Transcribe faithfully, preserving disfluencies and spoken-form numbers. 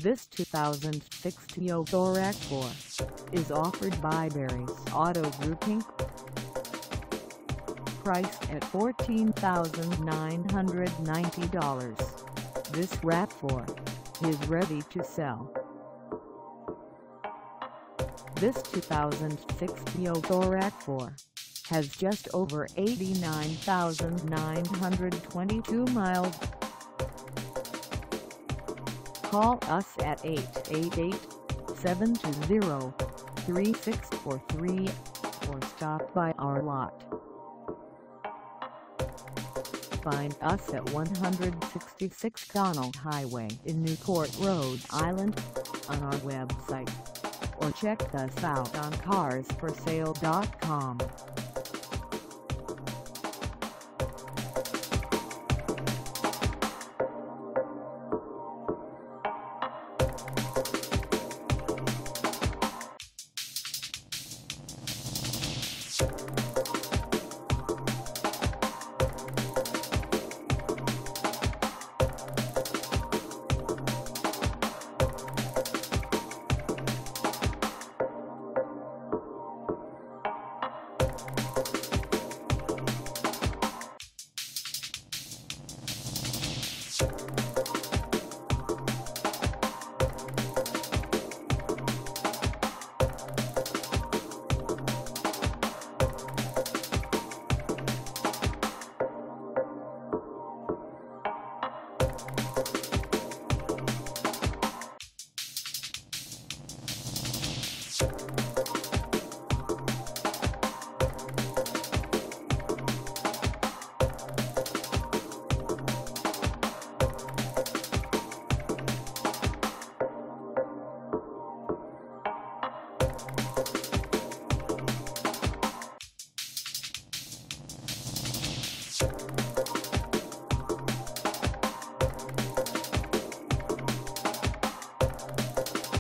This two thousand six Toyota RAV four is offered by Barry's Auto Group Incorporated. Priced at fourteen thousand nine hundred ninety dollars, this RAV four is ready to sell. This two thousand six Toyota RAV four has just over eighty-nine thousand nine hundred twenty-two miles. Call us at eight eight eight, seven two zero, three six four three or stop by our lot. Find us at one sixty-six Connell Highway in Newport, Rhode Island, on our website, or check us out on cars for sale dot com. You